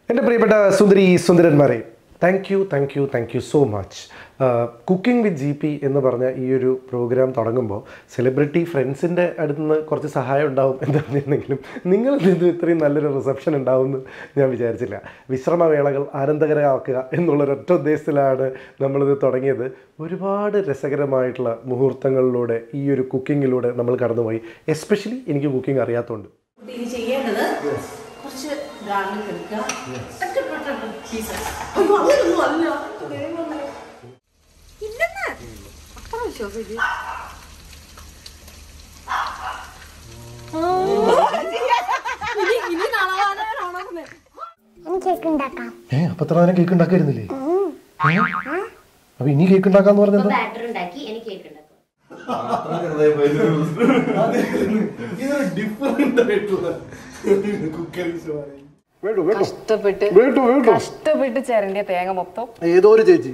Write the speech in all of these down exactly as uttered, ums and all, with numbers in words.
എൻ്റെ പ്രിയപ്പെട്ട സുന്ദരി സുന്ദരന്മാരെ, thank you thank you thank you so much. Cooking with G P എന്ന് പറഞ്ഞ ഈ ഒരു പ്രോഗ്രാം തുടങ്ങുമ്പോൾ സെലിബ്രിറ്റി ഫ്രണ്ട്സിൻ്റെ അടുത്ത് നിന്ന് കുറച്ച് സഹായം ഉണ്ടാവും എന്ന് പറഞ്ഞിരുന്നെങ്കിലും നിങ്ങളിൽ നിന്ന് ഇത്രയും നല്ലൊരു റിസപ്ഷൻ ഉണ്ടാവുമെന്ന് ഞാൻ വിചാരിച്ചില്ല. വിശ്രമവേളകൾ ആനന്ദകരമാക്കുക എന്നുള്ളൊരൊറ്റ ഉദ്ദേശത്തിലാണ് നമ്മളിത് തുടങ്ങിയത്. ഒരുപാട് രസകരമായിട്ടുള്ള മുഹൂർത്തങ്ങളിലൂടെ ഈ ഒരു കുക്കിങ്ങിലൂടെ നമ്മൾ കടന്നുപോയി. എസ്പെഷ്യലി എനിക്ക് കുക്കിംഗ് അറിയാത്തതുകൊണ്ട് കുറച്ച് ഗാർലിക് എടുക്കുക. പീസസ് അങ്ങനെയൊന്നും അല്ല. ഇല്ലെന്ന് അത്ര വിശ്വാസം. അപ്പൊ അത്ര നേരം കേക്ക് ഉണ്ടാക്കായിരുന്നില്ലേ? അപ്പൊ ഇനി കേക്ക് ഉണ്ടാക്കാന്ന് പറഞ്ഞത് ചേരണ്ടിയ തേങ്ങ മൊത്തം ഏതോ ഒരു ചേച്ചി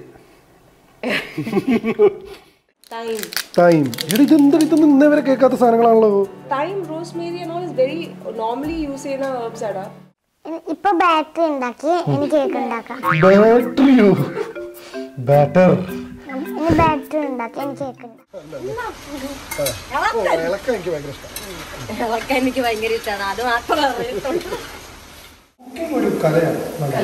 ടൈം ഇതെന്താ ഇതൊന്നും ഇന്നേ വരെ കേൾക്കാത്ത സാധനങ്ങളാണല്ലോ. Thyme rosemary and all is very normally use ചെയ്യുന്ന ഹെർബ്സ് ആണ്. ഇപ്പൊ ബാറ്ററി ഉണ്ടാക്കി എനിക്ക് കേക്ക് ഉണ്ടാക്കാം. ബാറ്ററിയോ? ബാറ്റർ ഇനി ബാറ്ററി ഉണ്ടാക്കി എനിക്ക് കേക്ക് ഉണ്ടാക്കാം. എനിക്ക് ഭയങ്കര ഇഷ്ടമാണ്. അത് മാത്രമേ ഒരു കലയാണ്.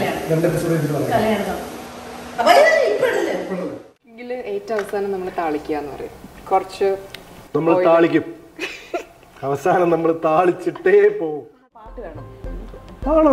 ഇതില് ഏറ്റവും അവസാനം നമ്മൾ താളിക്കുക എന്ന് പറയും. കുറച്ച് നമ്മൾ താളിക്കും. അവസാനം നമ്മൾ താളിച്ചിട്ടേ പോവും. പാട്ട് വേണം. ആണോ?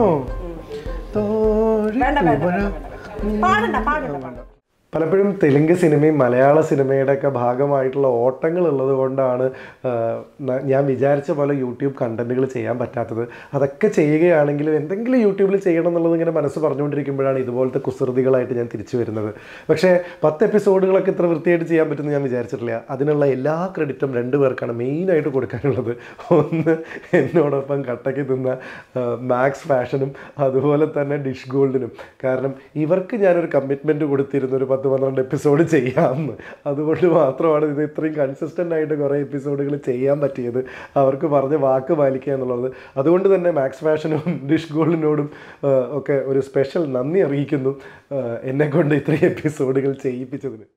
പാടണ്ട പാടണ്ട. പലപ്പോഴും തെലുങ്ക് സിനിമയും മലയാള സിനിമയുടെ ഒക്കെ ഭാഗമായിട്ടുള്ള ഓട്ടങ്ങൾ ഉള്ളത് കൊണ്ടാണ് ഞാൻ വിചാരിച്ച പോലെ യൂട്യൂബ് കണ്ടന്റുകൾ ചെയ്യാൻ പറ്റാത്തത്. അതൊക്കെ ചെയ്യുകയാണെങ്കിലും എന്തെങ്കിലും യൂട്യൂബിൽ ചെയ്യണം എന്നുള്ളത് ഇങ്ങനെ മനസ്സ് പറഞ്ഞുകൊണ്ടിരിക്കുമ്പോഴാണ് ഇതുപോലത്തെ കുസൃതികളായിട്ട് ഞാൻ തിരിച്ചു വരുന്നത്. പക്ഷേ പത്ത് എപ്പിസോഡുകളൊക്കെ ഇത്ര വൃത്തിയായിട്ട് ചെയ്യാൻ പറ്റുമെന്ന് ഞാൻ വിചാരിച്ചിട്ടില്ല. അതിനുള്ള എല്ലാ ക്രെഡിറ്റും രണ്ടു പേർക്കാണ് മെയിനായിട്ട് കൊടുക്കാനുള്ളത്. ഒന്ന് എന്നോടൊപ്പം കട്ടയ്ക്ക് തിന്ന മാക്സ് ഫാഷനും അതുപോലെ തന്നെ ഡിഷ് ഗോൾഡിനും. കാരണം ഇവർക്ക് ഞാനൊരു കമ്മിറ്റ്മെൻറ്റ് കൊടുത്തിരുന്ന ഒരു പത്ത് പന്ത്രണ്ട് എപ്പിസോഡ് ചെയ്യാമെന്ന്. അതുകൊണ്ട് മാത്രമാണ് ഇത് ഇത്രയും കൺസിസ്റ്റൻ്റ് ആയിട്ട് കുറേ എപ്പിസോഡുകൾ ചെയ്യാൻ പറ്റിയത്. അവർക്ക് പറഞ്ഞ വാക്ക് പാലിക്കുക എന്നുള്ളത്. അതുകൊണ്ട് തന്നെ മാക്സ് ഫാഷനും ഡിഷ് ഗോൾഡിനോടും ഒക്കെ ഒരു സ്പെഷ്യൽ നന്ദി അറിയിക്കുന്നു എന്നെക്കൊണ്ട് ഇത്രയും എപ്പിസോഡുകൾ ചെയ്യിപ്പിച്ചതിന്.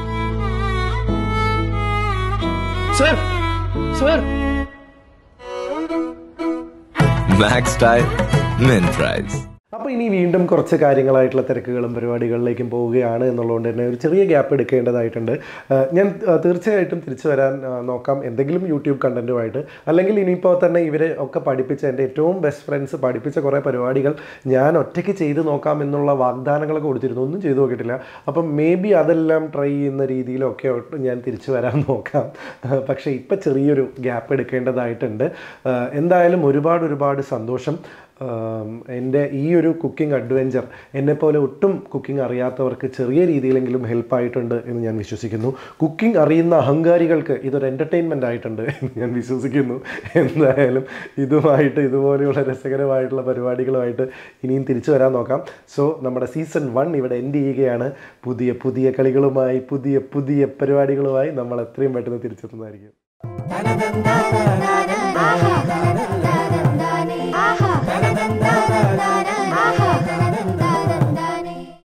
Max style min fries. അപ്പോൾ ഇനി വീണ്ടും കുറച്ച് കാര്യങ്ങളായിട്ടുള്ള തിരക്കുകളും പരിപാടികളിലേക്കും പോവുകയാണ് എന്നുള്ളതുകൊണ്ട് തന്നെ ഒരു ചെറിയ ഗ്യാപ്പ് എടുക്കേണ്ടതായിട്ടുണ്ട്. ഞാൻ തീർച്ചയായിട്ടും തിരിച്ചു വരാൻ നോക്കാം എന്തെങ്കിലും യൂട്യൂബ് കണ്ടൻറ്റുമായിട്ട്. അല്ലെങ്കിൽ ഇനിയിപ്പോൾ തന്നെ ഇവരെ ഒക്കെ പഠിപ്പിച്ച എൻ്റെ ഏറ്റവും ബെസ്റ്റ് ഫ്രണ്ട്സ് പഠിപ്പിച്ച കുറേ പരിപാടികൾ ഞാൻ ഒറ്റയ്ക്ക് ചെയ്ത് നോക്കാം എന്നുള്ള വാഗ്ദാനങ്ങളൊക്കെ കൊടുത്തിരുന്നു. ഒന്നും ചെയ്തു നോക്കിയിട്ടില്ല. അപ്പം മേ ബി അതെല്ലാം ട്രൈ ചെയ്യുന്ന രീതിയിലൊക്കെ ഞാൻ തിരിച്ചു വരാൻ നോക്കാം. പക്ഷേ ഇപ്പം ചെറിയൊരു ഗ്യാപ്പ് എടുക്കേണ്ടതായിട്ടുണ്ട്. എന്തായാലും ഒരുപാട് ഒരുപാട് സന്തോഷം. എൻ്റെ ഈ ഒരു കുക്കിംഗ് അഡ്വെഞ്ചർ എന്നെപ്പോലെ ഒട്ടും കുക്കിംഗ് അറിയാത്തവർക്ക് ചെറിയ രീതിയിലെങ്കിലും ഹെൽപ്പായിട്ടുണ്ട് എന്ന് ഞാൻ വിശ്വസിക്കുന്നു. കുക്കിംഗ് അറിയുന്ന അഹങ്കാരികൾക്ക് ഇതൊരു എൻ്റർടൈൻമെൻ്റ് ആയിട്ടുണ്ട് എന്ന് ഞാൻ വിശ്വസിക്കുന്നു. എന്തായാലും ഇതുമായിട്ട് ഇതുപോലെയുള്ള രസകരമായിട്ടുള്ള പരിപാടികളുമായിട്ട് ഇനിയും തിരിച്ചു വരാൻ നോക്കാം. സോ നമ്മുടെ സീസൺ വൺ ഇവിടെ എൻഡ് ചെയ്യുകയാണ്. പുതിയ പുതിയ കളികളുമായി പുതിയ പുതിയ പരിപാടികളുമായി നമ്മൾ എത്രയും പെട്ടെന്ന് തിരിച്ചെത്തുന്നതായിരിക്കും.